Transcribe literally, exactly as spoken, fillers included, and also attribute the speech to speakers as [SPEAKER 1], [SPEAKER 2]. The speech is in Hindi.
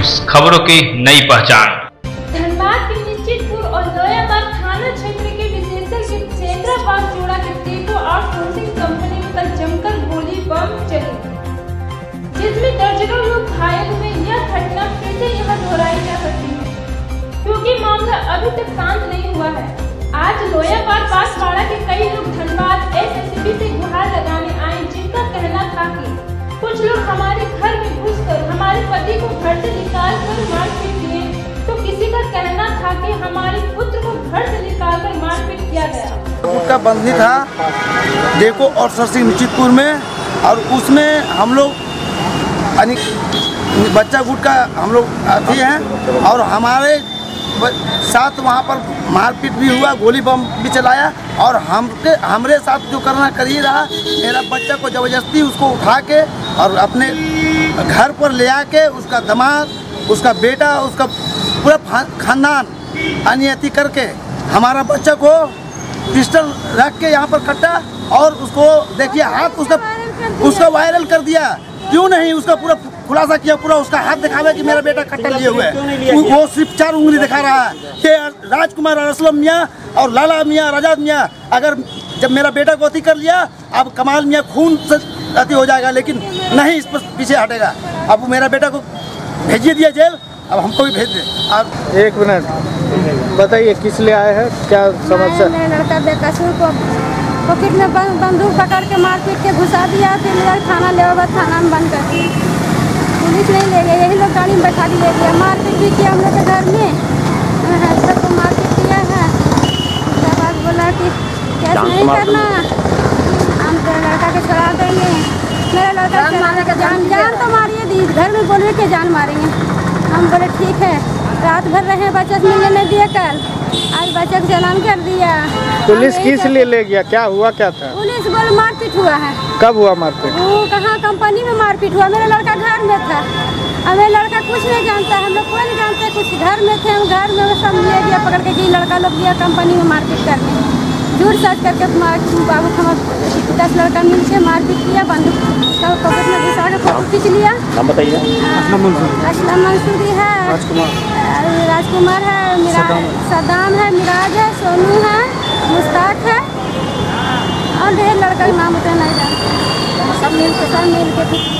[SPEAKER 1] खबरों की नई पहचान।
[SPEAKER 2] धनबाद के निश्चितपुर और लोयाबाद थाना क्षेत्र के विशेषकर के सेंद्राबाद जोड़ा के टेको आउटसोर्सिंग कंपनी में कल जमकर गोली बम चली, जिसमें दर्जनों लोग घायल हुए। यह घटना फिर से यहाँ दोहराई जा सकती है क्योंकि मामला अभी तक शांत नहीं हुआ है। आज लोयाबाद बांसवाड़ा के कई लोग धनबाद एसएसपी से गुहार लगाने आए, जिनका कहना था कि कुछ लोग हमारे घर में घुसकर हमारे पति को घर से निकाल कर मारपीट किए, तो किसी का कहना था कि हमारे पुत्र को घर से निकाल कर मारपीट किया गया।
[SPEAKER 3] गुटका बंदी था देखो और सरसिंह निश्चितपुर में, और उसमें हम लोग बच्चा गुटका हम लोग आती हैं और हमारे साथ वहाँ पर मारपीट भी हुआ, गोली बम भी चलाया और हमके हमरे साथ जो करना कर ही रहा। मेरा बच्चा को ज़बरदस्ती उसको उठा के और अपने घर पर ले आके उसका दामाद, उसका बेटा, उसका पूरा खानदान अनियति करके हमारा बच्चा को पिस्टल रख के यहाँ पर कटा और उसको देखिए हाथ उसका उसका वायरल कर दिया। क्यों नहीं उसका पूरा खुलासा किया, पूरा उसका हाथ दिखावे कि मेरा बेटा कट्टा लिए हुए है। वो सिर्फ चार उंगली दिखा रहा है कि राजकुमार असलम मियाँ और लाला मियाँ, रजाद मियाँ, अगर जब मेरा बेटा को अति कर लिया अब कमाल मियाँ खून से अति हो जाएगा, लेकिन नहीं इस पर पीछे हटेगा। अब मेरा बेटा को भेजिए दिया जेल, अब हमको भी भेज दे। अब
[SPEAKER 4] एक मिनट बताइए किस लिए आए हैं, क्या समस्या?
[SPEAKER 5] लड़का बेकसूर को पॉकेट में बंदूक पकड़ के मारपीट के घुसा दिया, फिर मेरा थाना ले थाना में बंद कर दिया। पुलिस नहीं ले गया, यही लोग गाड़ी में बैठा के ले गया। मारपीट भी किया हम लोग के घर में, हस्बैंड को मारपीट किया है। उसके बाद बोला कि कैस नहीं करना, हम तो लड़का के छोड़ा देंगे। मेरा लड़का मारने का जान जान तो मारिए दी, घर में बोल रहे के जान मारेंगे। हम बोले ठीक है, रात भर रहे, बच्चे से मिलने नहीं दिए, कल आज बच्चे को चालान कर दिया।
[SPEAKER 4] पुलिस किस लिए ले गया, क्या हुआ क्या था?
[SPEAKER 5] पुलिस बोले मारपीट हुआ है।
[SPEAKER 4] कब हुआ मारपीट?
[SPEAKER 5] वो कहाँ कंपनी में मारपीट हुआ, मेरा लड़का घर में था। अब मेरा लड़का कुछ नहीं जानता, हम लोग कोई नहीं जानते, कुछ घर में थे, हम घर में सब ले गया पकड़ के कि लड़का लोग गया कंपनी में मारपीट करने। झूठ सच करके बाबू हम दस लड़का मिल के मारपीट किया, बंदूक सब पॉकेट में घुसा के फोटो खींच लिया।
[SPEAKER 4] नाम बताइए।
[SPEAKER 5] असलम मंसूरी है, राजकुमार है, मेरा सदाम है, मिराज है, सोनू है, मुश्ताक है और ढेर लड़का का नाम बताना नहीं जानते। सब मिल के सब मिल के